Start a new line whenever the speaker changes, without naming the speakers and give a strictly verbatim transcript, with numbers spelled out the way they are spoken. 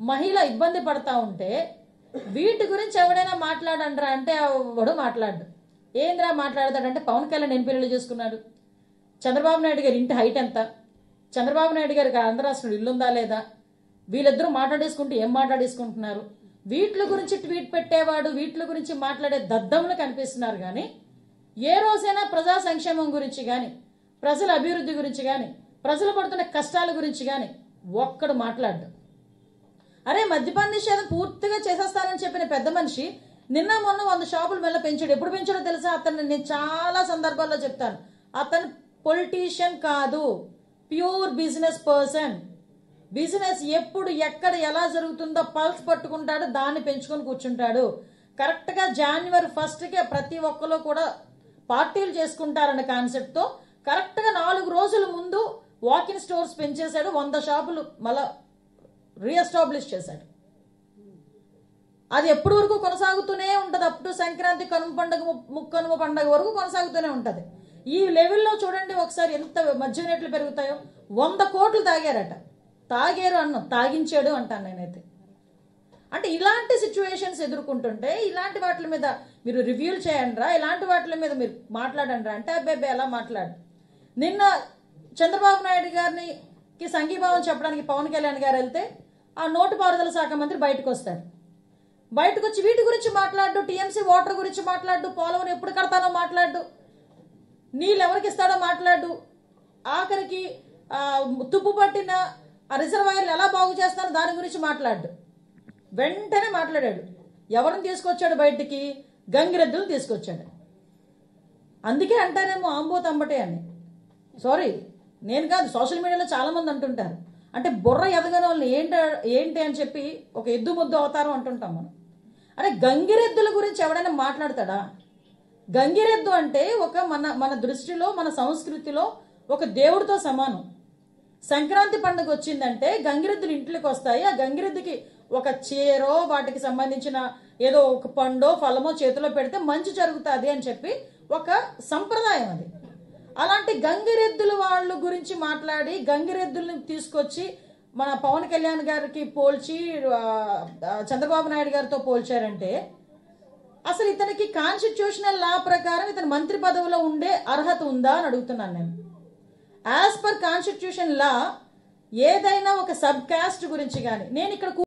మహిళ ఇబ్బంది పడతా ఉంటే వీటి గురించి ఎవడైనా మాట్లాడంటారా అంటే వాడు మాట్లాడు. ఏంద్రా మాట్లాడతాడంటే పవన్ కళ్యాణ్ ఎన్ని పెళ్లి చేసుకున్నాడు, చంద్రబాబు నాయుడు గారి ఇంటి హైట్ ఎంత, చంద్రబాబు నాయుడు గారికి ఆంధ్ర రాష్ట్రంలో ఇల్లుందా లేదా, వీళ్ళిద్దరూ మాట్లాడేసుకుంటూ ఏం మాట్లాడేసుకుంటున్నారు, వీటి గురించి ట్వీట్ పెట్టేవాడు వీటి గురించి మాట్లాడే దద్దములు కనిపిస్తున్నారు. కానీ ఏ రోజైనా ప్రజా సంక్షేమం గురించి కానీ ప్రజల అభివృద్ధి గురించి కానీ ప్రజలు పడుతున్న కష్టాల గురించి కానీ ఒక్కడు మాట్లాడు. అరే మద్యపాన నిషేధం పూర్తిగా చేసేస్తానని చెప్పిన పెద్ద మనిషి నిన్న మొన్న వంద షాపులు మెల్ల పెంచాడు. ఎప్పుడు పెంచాడో తెలుసా? అతన్ని నేను చాలా సందర్భాల్లో చెప్తాను, అతను పొలిటీషియన్ కాదు, ప్యూర్ బిజినెస్ పర్సన్. బిజినెస్ ఎప్పుడు ఎక్కడ ఎలా జరుగుతుందో పల్స్ పట్టుకుంటాడు, దాన్ని పెంచుకొని కూర్చుంటాడు. కరెక్ట్ గా జనవరి ఫస్ట్ కి ప్రతి ఒక్కరు కూడా పార్టీలు చేసుకుంటారన్న కాన్సెప్ట్ తో కరెక్ట్ గా నాలుగు రోజుల ముందు వాకింగ్ స్టోర్స్ పెంచేశాడు, వంద షాపులు మళ్ళా రీఎస్టాబ్లిష్ చేశాడు. అది ఎప్పటి వరకు కొనసాగుతూనే ఉంటది, అప్ టు సంక్రాంతి కనుమ పండుగ ముక్కనుమ పండుగ వరకు కొనసాగుతూనే ఉంటది. ఈ లెవెల్లో చూడండి ఒకసారి ఎంత మద్యం రేట్లు పెరుగుతాయో. వంద కోట్లు తాగారట, తాగారు అన్నం తాగించాడు అంటాను నేనైతే. అంటే ఇలాంటి సిచ్యువేషన్స్ ఎదుర్కొంటుంటే ఇలాంటి వాటి మీద మీరు రివ్యూలు చేయండిరా, ఇలాంటి వాటి మీద మీరు మాట్లాడండిరా అంటే అబ్బాయి ఎలా మాట్లాడు. నిన్న చంద్రబాబు నాయుడు గారిని సంఘీభావం చెప్పడానికి పవన్ కళ్యాణ్ గారు వెళ్తే ఆ నోటిపారుదల శాఖ మంత్రి బయటకు వస్తాడు. బయటకు వచ్చి వీటి గురించి మాట్లాడు, టీఎంసీ వాటర్ గురించి మాట్లాడు, పోలవరం ఎప్పుడు కడతానో మాట్లాడు, నీళ్ళు ఎవరికి ఇస్తాడో మాట్లాడు, ఆఖరికి తుప్పు పట్టిన ఆ రిజర్వాయర్లు ఎలా బాగు చేస్తానో దాని గురించి మాట్లాడు. వెంటనే మాట్లాడాడు. ఎవరిని తీసుకొచ్చాడు బయటికి? గంగిరెద్దులు తీసుకొచ్చాడు. అందుకే అంటారేమో ఆంబోత్ అంబటే అని. సారీ నేను కాదు, సోషల్ మీడియాలో చాలా మంది అంటుంటారు. అంటే బుర్ర ఎదగని వాళ్ళని ఏంటి ఏంటి అని చెప్పి ఒక ఎద్దు ముద్దు అవతారం అంటుంటాం మనం. అరే గంగిరెద్దుల గురించి ఎవడైనా మాట్లాడతాడా? గంగిరెద్దు అంటే ఒక మన మన దృష్టిలో మన సంస్కృతిలో ఒక దేవుడితో సమానం. సంక్రాంతి పండుగ వచ్చిందంటే గంగిరెద్దులు ఇంట్లోకి వస్తాయి. ఆ గంగిరెద్దుకి ఒక చీరో వాటికి సంబంధించిన ఏదో ఒక పండో ఫలమో చేతిలో పెడితే మంచి జరుగుతుంది అని చెప్పి ఒక సంప్రదాయం అది. అలాంటి గంగిరెద్దుల వాళ్ళ గురించి మాట్లాడి గంగిరెద్దుల్ని తీసుకొచ్చి మన పవన్ కళ్యాణ్ గారికి పోల్చి చంద్రబాబు నాయుడు గారితో పోల్చారంటే అసలు ఇతనికి కాన్స్టిట్యూషనల్ లా ప్రకారం ఇతను మంత్రి పదవిలో ఉండే అర్హత ఉందా అని అడుగుతున్నాను నేను. యాజ్ పర్ కాన్స్టిట్యూషన్ లా ఏదైనా ఒక సబ్ కాస్ట్ గురించి కానీ నేను ఇక్కడ